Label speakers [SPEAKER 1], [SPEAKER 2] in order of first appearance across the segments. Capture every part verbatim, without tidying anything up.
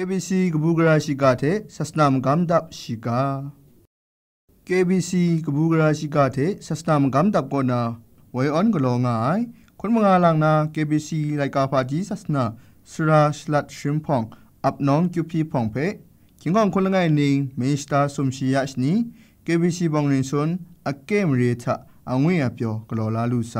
[SPEAKER 1] บี ซี กบูกราชิกาเทศาสนามกัมดับชิกา เค บี ซี กบูกราชิกาเทศาสนามกัมดับกอนาไว้ออนกลองายคนมงาลังนา เค บี ซี ไลกาพาจีศาสนาสราสลัดชิมพองอับน้องกิวพีพองเพคิงกองคนละไงนิงเมสตาสมชียชนี เค บี ซี บองนินซนอักเกมเรทะอางเวียเปียวกลอลาลูไซ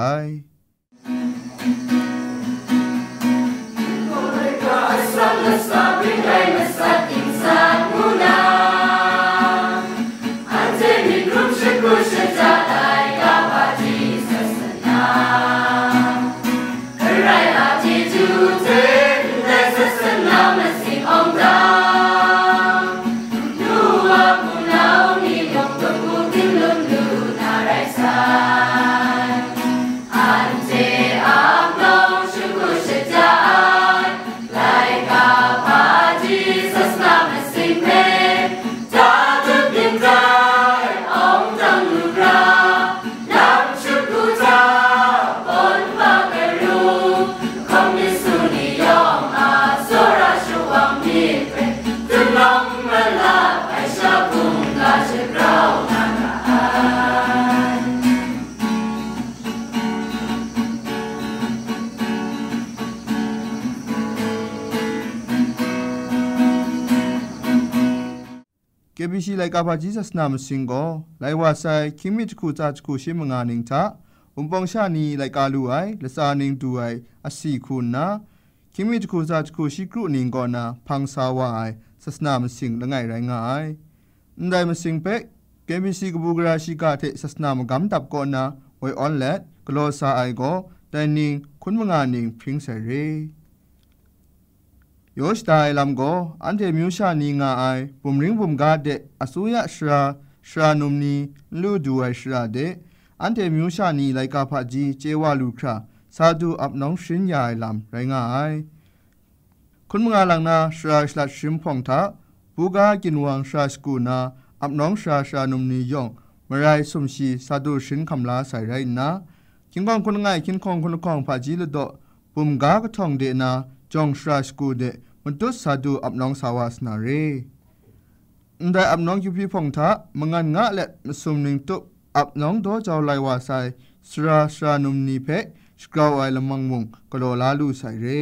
[SPEAKER 1] เค บี ซี ไลกาพาจีศาสนามสิงโกไลวาไซคิมิตคูจาจคูชิมงานิงทาอุมปองชานีไลกาลูไอละซานิงดูไออสีคูนาคิมิตคูจาจคูชิกรุนิงกอนาพังสาวาไอศาสนามสิงละไงไรงายนไดมสิงเป เค บี ซี กบูกราชิกาเทศาสนามกัมตับกอนาไวออนเลตกลอซาไอโกแต่นิงคุณมงานิงพิงเสเรโยชตายลำโกอันเทมิวชานีงาไอปุ่มริงปุ่มกาเดอสุยะชราชรานุมนีลูดูไอชราเดอันเทมิวชานีไลกาพาจีเจวาลูคราซาดูอับน้องชินยายลำไรงาไอคุณมงาลังนาชราชลัดชิมพองทาบูกากินวังชราสกูนาอับน้องชราชรานุมนียองมารายสมชีซาดูชินคำลาใส่ไรนะคิงกองคนง่ายคินคองคนคองพาจีละโดปุ่มกากระทองเดนาจองชราสกูเดมันตุสาดูอับน้องสาวาสนาเรได้อับน้องยูพีพงทะมังานงะและมสุมนิงตุอับน้องโดเจ้าไลวาไซสราสรานุมนีเพสกราวไอละมังมุงกโลลาลูไซเร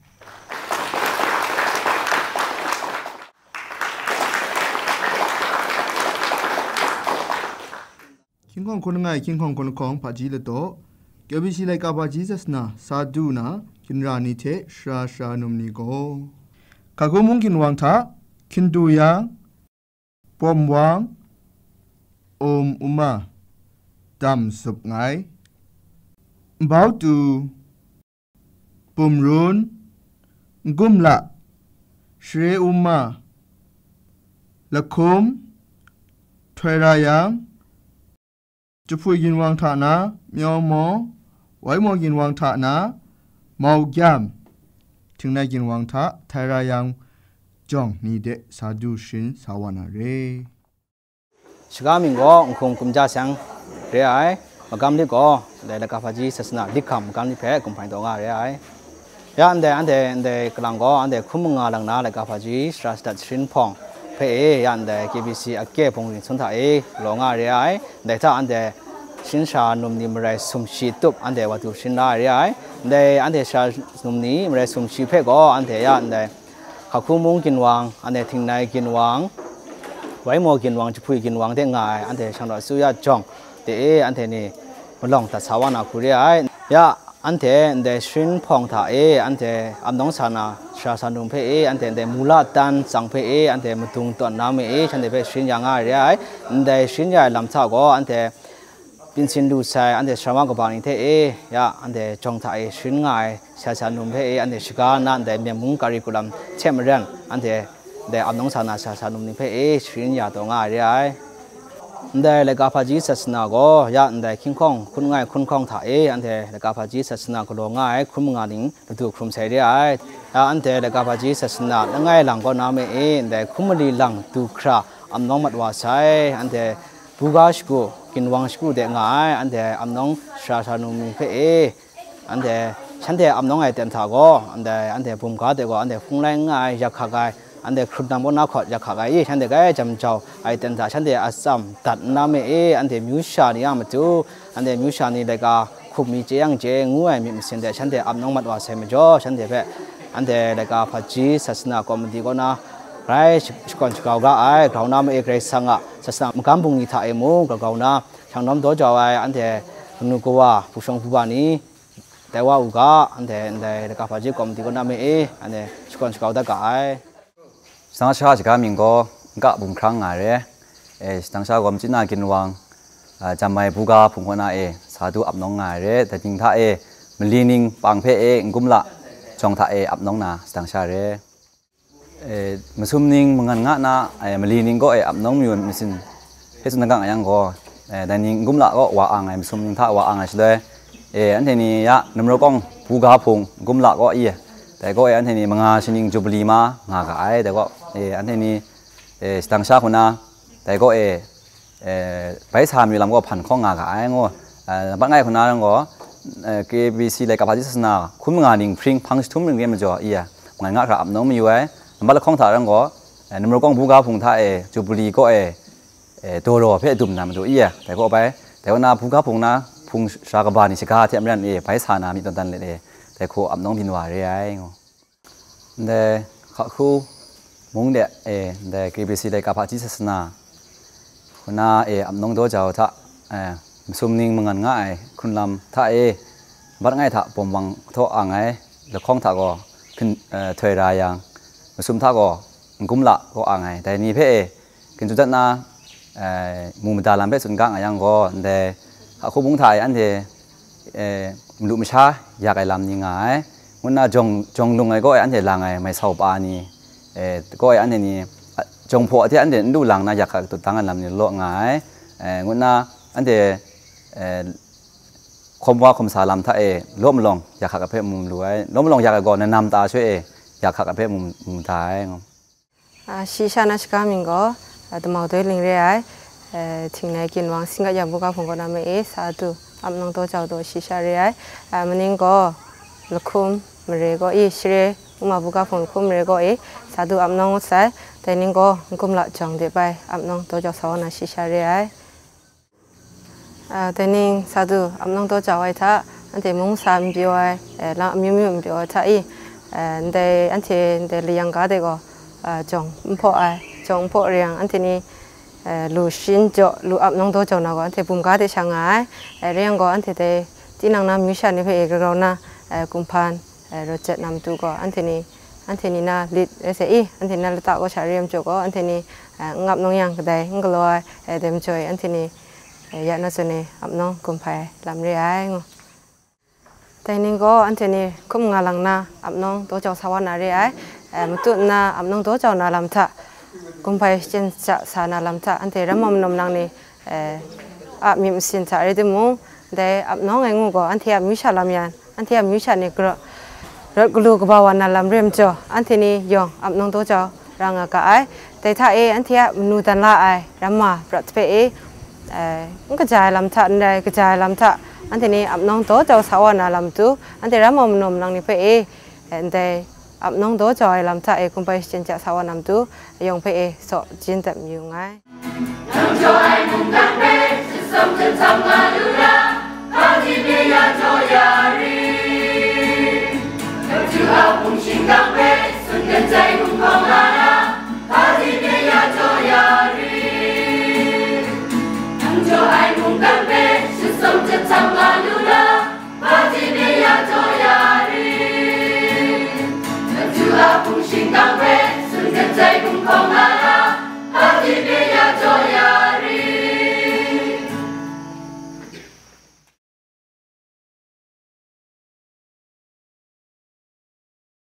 [SPEAKER 1] คิงของคนง่ายคิงของคนของพาจีละโตเกบิชิไลกาบาจีซัสนาซาดูนาคินรานิเทชราชรานุมนีโกกากุมุงกินวังทาคินดูยังปอมวังอมอุมาดำสุบไงบ่าวตูปุ่มรุนกุมละเชอุมาละคุมถวยรายังจุพุยกินวังทานะมีอมอไว้มอกินวังทานะมาวยามถึงในกินวังทะไทรายังจองนี่เดสาดูชินสาวนาเร
[SPEAKER 2] ชกามิงก็คงคุมจ่าสังเรียไอมากำลิก็ได้ละกาฟาจีศาสนาดิคำกำลิเพกุมพันตัวงาเรียไอยาอันเดอันเดอันเดกลางก็อันเดคุมงาลังนาละกาฟาจีสราสตัดชินพองเพเอยาอันเด เค บี ซี อักเก็บพงรินสุนทาเอลงาเรียไอได้ถ้าอันเดชินชานุมนิมไรสุมชีตุบอันเดวัตุชินลาเรียไอเดอันเดชานุมนี้มไรสุมชีเพก็อันเดยาอันเดข้าคุมุงกินวังอันเดทิ้งในกินวังไว้โมกินวังจะพูดกินวังได้ง่ายอันเดช่างเราสู้ยาจงแต่เออันเดนี่มันลองตัดสาวนาคุเรียยาอันเดอันเดชินพองท่าเออันเดอันน้องสานาชาสานุมเพเออันเดเดมูลาตันสังเพเออันเดมุตุงตัวนน้ำเอฉันเดเพชินยังง่ายเรียอันเดชินใหญ่ลำท่าก็อันเดปินสินดูใส่อันเดชาวบ้านก็บางนี่เทเอยาอันเดจงถ่ายชินง่ายชาชานุมเทเออันเดชิกานันเดเมียมุงการิกุลัมเชมเรนอันเดเดอันน้องสานาชาชานุมนี่เทเอชินยาตัวง่ายเรียอันเดเลกาพาจีศาสนาก็ยาอันเดคิงคองคุณง่ายคุณคองถ่ายอันเดเลกาพาจีศาสนาก็ลงง่ายคุณมึงงานนิ่งดูคุมใส่เรียยาอันเดเลกาพาจีศาสนาง่ายหลังก็น้ำเออันเดคุมลีหลังดูคราอันน้องมัดว่าใส่อันเดบูกาชกูกินวังชกูเด็กง่ายอันเดอันน้องชาชานุมเพเออันเดฉันเดอันน้องไอเต็มท่าก็อันเดอันเดปุ่มกาเด็กก็อันเดฟุ้งแรงง่ายอยากขากายอันเดครุดน้ำบนน้าขอดอยากขากไอ้ฉันเด็กไอ้จำเจ้าไอ้เต็นท่าฉันเด็กอัศมตัดน้ำเอ๋อันเดมิวชานี่ยามจู่อันเดมิวชานี่เลยก็คุมมีเจียงเจงูไอ้มีสิ่งเดฉันเด็กอับน้องมัดว่าเซมจ่อฉันเด็กเพ่อันเดเลยก็พัจีศาสนาคอมดีก็นะไรสกอนสกาวก็ไอ้เขาน้ำเอกไรสังอ่ะศาสนามุกัมบุงนี่ท่าเอมูก็เขานะช่างน้ำตัวจ่อไอ้อันเดนุกว่าผู้ชงผู้บ้านนี้แต่ว่าอุกาอันเดอันเดเลยก็พัจีคอมดีก็น้ำเอ๋อันเดสกอนสกาวได้ก็ไอ้
[SPEAKER 3] สังชาติก็มีก็ก็บุญครั้งไงเร่เอสังชาติก็มีน่ากินวังจำไม่ผู้กาผู้คนน่ะเอสาธุอับน้องไงเร่แต่จริงท่าเอมันลีนิงปังเพเองกุมละจงท่าเออับน้องน่ะสังชาติเร่เอมันซุ่มนิงมันงานงะนะเอมันลีนิงก็เออับน้องมีมันสินเฮ็ดสุนัขอย่างก็เอแต่นิงกุมละก็ว่าอ่างไงมันซุ่มนิงท่าว่าอ่างไงเลยเออันเทนี้ยะน้ำร้อนผู้กาผู้กุมละก็อีแต่ก็อันนี้มังอาชินิงจูบลีมางากไอแต่ก็เออันนี้เอสตังชาคนนะแต่ก็เอเอไปสามอยู่ลำก็พันข้องงากไอ้งอเออบางไงคนนั้นก็เอเคบีซีเลยกับพาจิสนาคุณงานนิ่งพริ้งพังทุ่มหนึ่งเกมจ่อเอียงานงาครับน้องมีไว้บัลข้องถ่ายรังก็เอน้ำร้อนผู้กาพุงท่าเอจูบลีก็เอเอตัวรอเพื่อดุมน้ำตัวเอียแต่ก็ไปแต่ว่านาผู้กาพุงนะพุงชากบานิสิกาเทียมเรื่องเอไปสานามีตันตันเลยเอแต่ครูอับน้องพินวาเรียงเดข้าครูมุงเดเอเดกีบีซีเดกับพระจิศนาคนน่าเออับน้องโดเจ้าท่าเอสมนิงมังงานง่ายคุณลำท่าเอบัดง่ายท่าปมวังท่ออ่างไงแล้วข้องท่าก็ขึ้นเอ่อถอยรายยังสมท่าก็กุมละก็อ่างไงแต่นี่เพ่กินจุดนั้นนะเอ่อมุมตาลำเพ่สุนกังอย่างก็เดข้าครูมุงถ่ายอันเดเอลุมชาอยากไอ้ลำยังไงวันน่าจงจงลงไงก็ไอ้อันเดียร์ลังไงไม่เศร้าปานี่เออก็ไอ้อันเดียนี้จงพอที่อันเดียร์ดูลังนะอยากตัวตั้งอันลำนี่โลกไงเออวันน่าอันเดียร์เออคมว่าคมสาลำถ้าเอล้มลงอยากขัดกับเพศมุมรวยล้มลงอยากก่อนแนะนำตาช่วยเออยากขัดกับเพศมุมมุมท้ายง
[SPEAKER 4] อ่าชีชานาชกามิงก็ตัวมาตัวลิงเรียเอ่อถึงในกินวังสิงก็อยากบุกผมก็นำเอสาธุอับน้องตัวเจ้าตัวชีชาเรียอ่ามันนี่ก็ลูกคุมมเรก็อีเชเรอุมาบุกผมคุมเรก็เอสาธุอับน้องใส่แต่นี่ก็กุมละจังเดไปอับน้องตัวเจ้าสาวนาชีชาเรียอ่าแต่นี่สาธุอับน้องตัวเจ้าไอ้ท่าอันเดมุงสามปีไว้เอ่อละมิวมิวปีไว้ท่าอีเอ่ออันเดอันเดเดเลี้ยงก็เด็กก็อ่าจังพ่อไอ้จังพ่อเลี้ยงอันที่นี่ลูชินจ่อลูอับน้องตัวเจ้าหน้าก็อันที่ปุ่มการ์ดช่างไงเรื่องก็อันที่เดที่นางน้ำมิชานี่เพื่อเอกเรานะกุมภานรถจัดนำตัวก็อันที่นี่อันที่นี่นะลิดเสียอันที่นั่นเราตักก็ใช้เรียมจ่อก็อันที่นี่งับน้องยังก็ได้งั้นก็ลอยเต็มช่วยอันที่นี่ยาน่าสนิอับน้องกุมภาลำเรียงแต่นี่ก็อันที่นี่คุ้มงานหลังนะอับน้องตัวเจ้าสาวนาเรียมุตุนะอับน้องตัวเจ้านาลำท่ากุมภาเช่นจะสานาลำท่าอันที่เรามองนมนางนี่อามีมสินสารีดิมุแต่อับน้องเองก็อันที่อามิชาลำยันอันที่อามิชานี่ก็รถกลูกบ่าวนาลำเรียมจ่ออันที่นี่ยองอับน้องตัวเจ้ารังกะไอแต่ถ้าเออันที่มนุษย์ตันละไอรัมมาปรัชเปเอมันกระจายลำท่าอันใดกระจายลำท่าอันที่นี่อับน้องตัวเจ้าสาวนาลำตัวอันที่เรามองนมนางนี่เปเออันที่อับน้องตัวจอยลำท่าเอกุมภาเช่นจะสาวนำตัวยองเปเอสอจินตับอยู่ไงน้ำจอยมุงกังเปจะสมจะทำงานดูแลข้าที่เบียร์จอยารี